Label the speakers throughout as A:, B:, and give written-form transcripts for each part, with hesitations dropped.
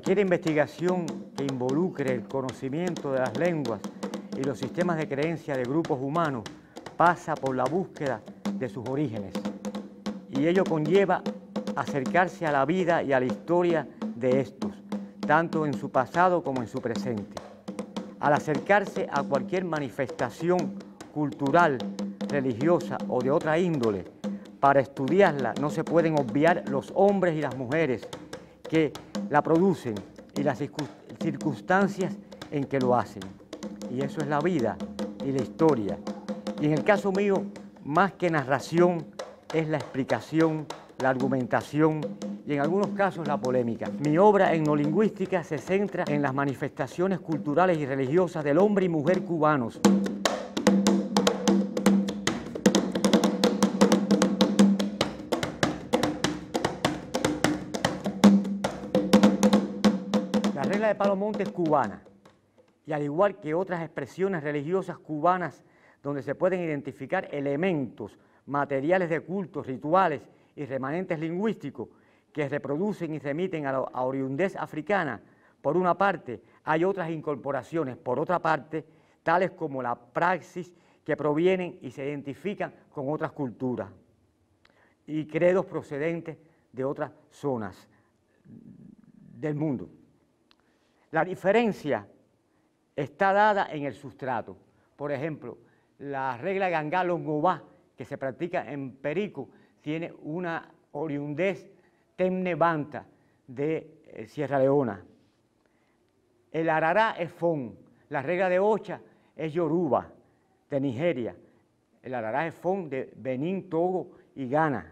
A: Cualquier investigación que involucre el conocimiento de las lenguas y los sistemas de creencia de grupos humanos pasa por la búsqueda de sus orígenes, y ello conlleva acercarse a la vida y a la historia de estos, tanto en su pasado como en su presente. Al acercarse a cualquier manifestación cultural, religiosa o de otra índole, para estudiarla no se pueden obviar los hombres y las mujeres que la producen y las circunstancias en que lo hacen. Y eso es la vida y la historia. Y en el caso mío, más que narración, es la explicación, la argumentación y en algunos casos la polémica. Mi obra etnolingüística se centra en las manifestaciones culturales y religiosas del hombre y mujer cubanos. La regla de Palo Monte es cubana, y al igual que otras expresiones religiosas cubanas donde se pueden identificar elementos materiales de cultos, rituales y remanentes lingüísticos que reproducen y remiten a la oriundez africana, por una parte, hay otras incorporaciones, por otra parte, tales como la praxis que provienen y se identifican con otras culturas y credos procedentes de otras zonas del mundo. La diferencia está dada en el sustrato. Por ejemplo, la regla Gangá-Longobá, que se practica en Perico, tiene una oriundez Temne-Banta de Sierra Leona. El Arará es Fon, la regla de Ocha es Yoruba, de Nigeria. El Arará es Fon de Benín, Togo y Ghana.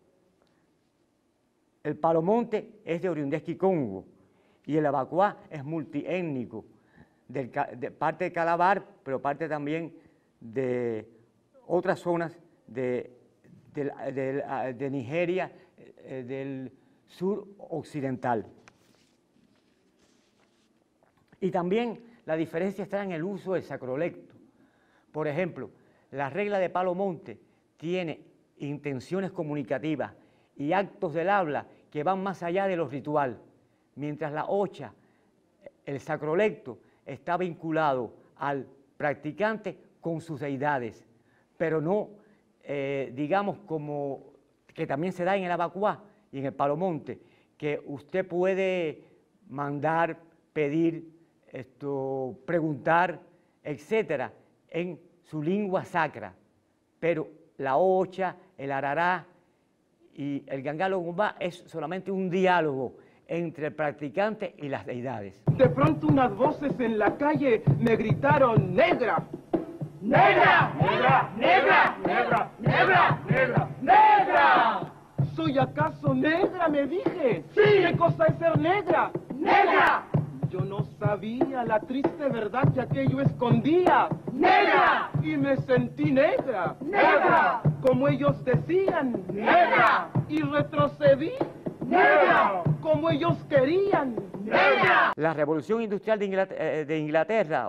A: El Palo Monte es de oriundez Kikongo y el Abacuá es multiétnico, de parte de Calabar, pero parte también de otras zonas de Nigeria, del sur occidental. Y también la diferencia está en el uso del sacrolecto. Por ejemplo, la regla de Palo Monte tiene intenciones comunicativas y actos del habla que van más allá de lo ritual, mientras la Ocha, el sacrolecto, está vinculado al practicante con sus deidades, pero no, digamos, como que también se da en el Abacuá y en el Palo Monte, que usted puede mandar, pedir, preguntar, etcétera, en su lengua sacra, pero la Ocha, el Arará y el Gangá-Longobá es solamente un diálogo entre el practicante y las deidades.
B: De pronto unas voces en la calle me gritaron ¡negra! ¡Negra! ¡Negra! ¡Negra! ¡Negra! ¡Negra! ¡Negra! ¡Negra! ¿Soy acaso negra? Me dije. ¡Sí! ¿Qué cosa es ser negra? ¡Negra! Yo no sabía la triste verdad que aquello escondía. ¡Negra! Y me sentí negra. ¡Negra! Como ellos decían. ¡Negra! Y retrocedí. ¡Negra! Como ellos querían. ¡Negra!
A: La revolución industrial de Inglaterra,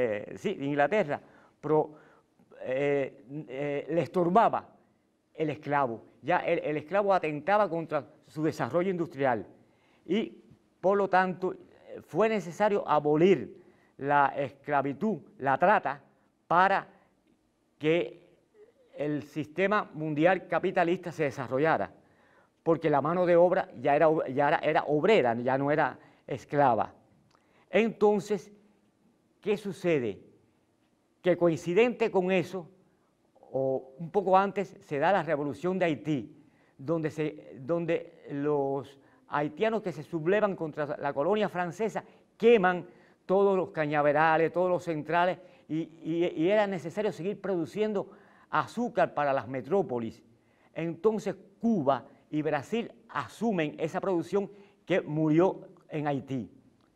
A: le estorbaba el esclavo. Ya el esclavo atentaba contra su desarrollo industrial y, por lo tanto, fue necesario abolir la esclavitud, la trata, para que el sistema mundial capitalista se desarrollara, porque la mano de obra ya era obrera, ya no era esclava. Entonces, ¿qué sucede? Que coincidente con eso, o un poco antes, se da la revolución de Haití, donde los haitianos que se sublevan contra la colonia francesa queman todos los cañaverales, todos los centrales, y era necesario seguir produciendo azúcar para las metrópolis. Entonces Cuba y Brasil asumen esa producción que murió en Haití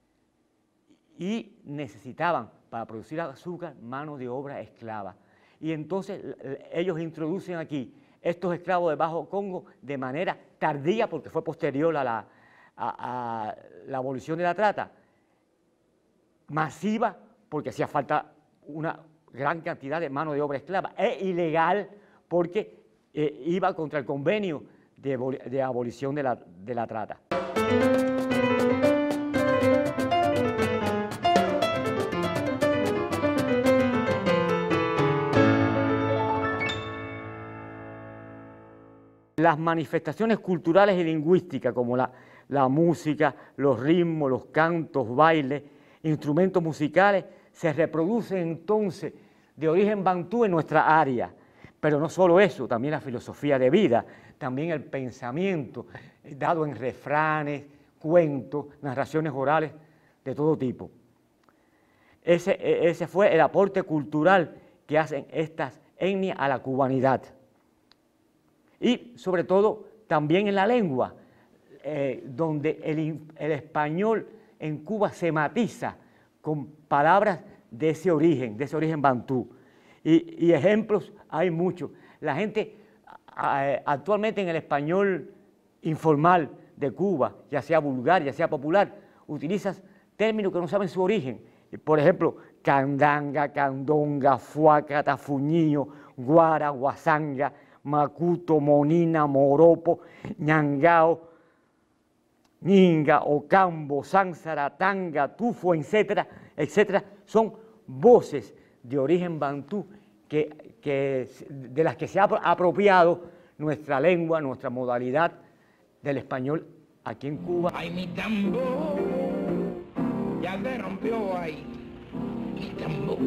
A: y necesitaban para producir azúcar mano de obra esclava. Y entonces ellos introducen aquí estos esclavos de Bajo Congo de manera tardía, porque fue posterior a la abolición de la trata, masiva, porque hacía falta una gran cantidad de mano de obra esclava, e ilegal, porque iba contra el convenio de abolición de la trata. Las manifestaciones culturales y lingüísticas como la música, los ritmos, los cantos, bailes, instrumentos musicales, se reproducen entonces de origen bantú en nuestra área. Pero no solo eso, también la filosofía de vida, también el pensamiento, dado en refranes, cuentos, narraciones orales de todo tipo. Ese fue el aporte cultural que hacen estas etnias a la cubanidad. Y sobre todo también en la lengua, donde el español en Cuba se matiza con palabras de ese origen bantú. Y ejemplos hay muchos. La gente actualmente en el español informal de Cuba, ya sea vulgar, ya sea popular, utiliza términos que no saben su origen. Por ejemplo, candanga, candonga, fuaca, tafuñío, guara, guasanga, macuto, monina, moropo, ñangao, ñinga, ocambo, sánsara, tanga, tufo, etcétera, etcétera. Son voces de origen bantú de las que se ha apropiado nuestra lengua, nuestra modalidad del español aquí en Cuba.
C: Ay, mi tambor, ya se rompió ahí, mi tambor.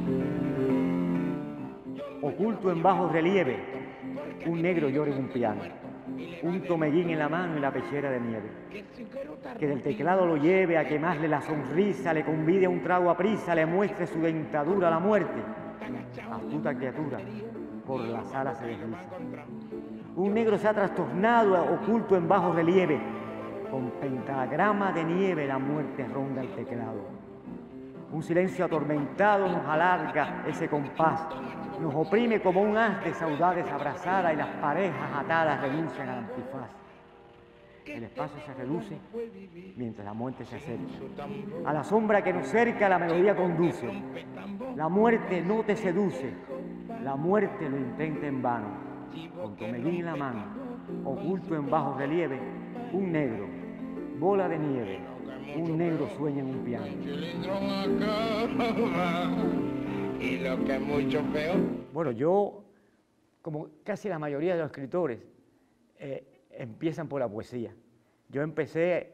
A: Oculto en bajo relieve, un negro llora en un piano, un tomeguín en la mano y la pechera de nieve. Que del teclado lo lleve a quemarle la sonrisa, le convide a un trago a prisa, le muestre su dentadura a la muerte. Astuta criatura, por la sala se desliza. Un negro se ha trastornado, oculto en bajo relieve, con pentagrama de nieve la muerte ronda el teclado. Un silencio atormentado nos alarga ese compás, nos oprime como un haz de saudades abrazada y las parejas atadas renuncian al antifaz. El espacio se reduce mientras la muerte se acerca. A la sombra que nos cerca la melodía conduce. La muerte no te seduce, la muerte lo intenta en vano. Con tomeguín en la mano, oculto en bajo relieve, un negro, bola de nieve, un negro sueña en un piano.
C: Y lo que es mucho peor.
A: Bueno, yo, como casi la mayoría de los escritores, empiezan por la poesía. Yo empecé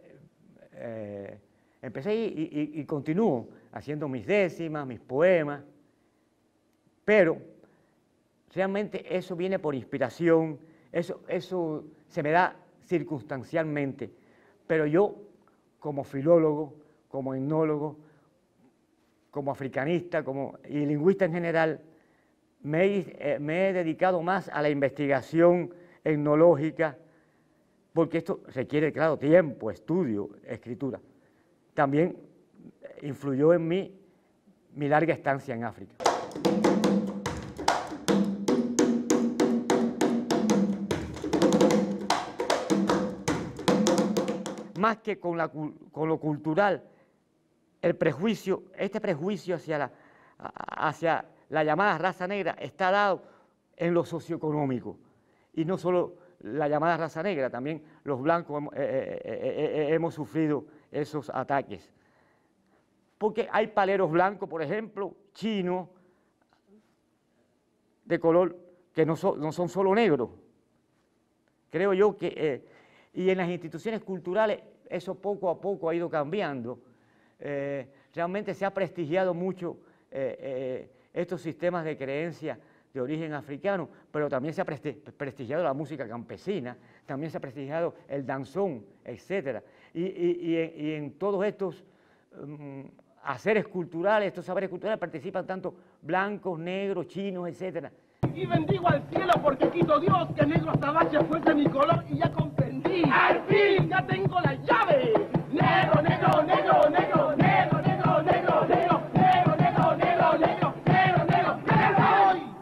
A: y continúo haciendo mis décimas, mis poemas, pero realmente eso viene por inspiración, eso se me da circunstancialmente, pero yo como filólogo, como etnólogo, como africanista y lingüista en general, me he dedicado más a la investigación etnológica, porque esto requiere, claro, tiempo, estudio, escritura. También influyó en mí mi larga estancia en África. Más que con lo cultural, este prejuicio hacia la llamada raza negra está dado en lo socioeconómico. Y no solo la llamada raza negra, también los blancos hemos sufrido esos ataques. Porque hay paleros blancos, por ejemplo, chinos, de color, que no son solo negros. Creo yo que, y en las instituciones culturales, eso poco a poco ha ido cambiando. Realmente se ha prestigiado mucho estos sistemas de creencia de origen africano, pero también se ha prestigiado la música campesina, también se ha prestigiado el danzón, etc. Y en todos estos haceres culturales, estos saberes culturales participan tanto blancos, negros, chinos, etc.
B: Y bendigo al cielo porque quito Dios que negro azabache fuese mi color y ya comprendí. ¡Al fin! ¡Ya tengo la llave! ¡Negro, negro, negro, negro, negro, negro, negro, negro, negro, negro, negro, negro, negro, negro, negro!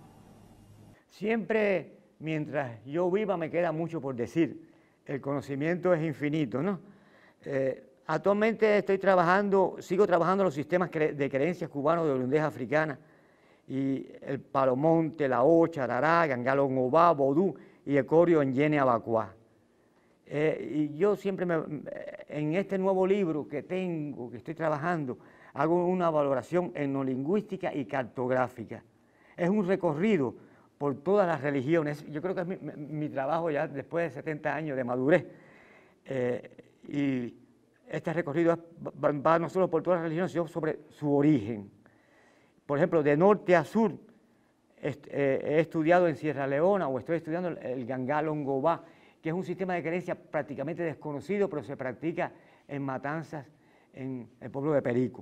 A: Siempre, mientras yo viva, me queda mucho por decir. El conocimiento es infinito, ¿no? Actualmente sigo trabajando en los sistemas de creencias cubanos de origen africana, y el palomonte, la ocha, arará, gangalón obá, vodú y el corio en yene abacuá. Y yo siempre, en este nuevo libro que estoy trabajando, hago una valoración etnolingüística y cartográfica. Es un recorrido por todas las religiones. Yo creo que es mi trabajo ya después de 70 años de madurez. Y este recorrido va no solo por todas las religiones, sino sobre su origen. Por ejemplo, de norte a sur, he estudiado en Sierra Leona o estoy estudiando el Gangá Longobá, que es un sistema de creencia prácticamente desconocido, pero se practica en matanzas en el pueblo de Perico.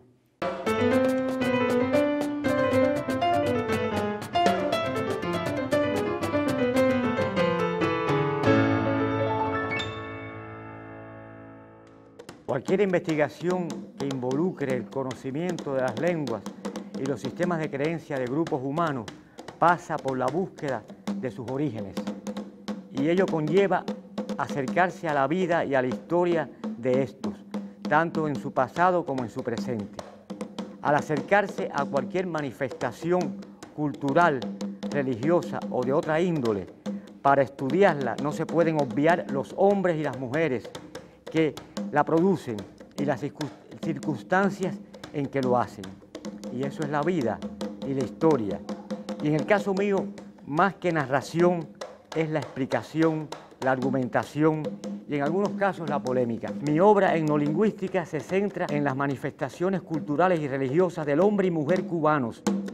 A: Cualquier investigación que involucre el conocimiento de las lenguas y los sistemas de creencia de grupos humanos pasa por la búsqueda de sus orígenes, y ello conlleva acercarse a la vida y a la historia de estos, tanto en su pasado como en su presente. Al acercarse a cualquier manifestación cultural, religiosa o de otra índole, para estudiarla no se pueden obviar los hombres y las mujeres que la producen y las circunstancias en que lo hacen. Y eso es la vida y la historia. Y en el caso mío, más que narración, es la explicación, la argumentación y en algunos casos la polémica. Mi obra etnolingüística se centra en las manifestaciones culturales y religiosas del hombre y mujer cubanos,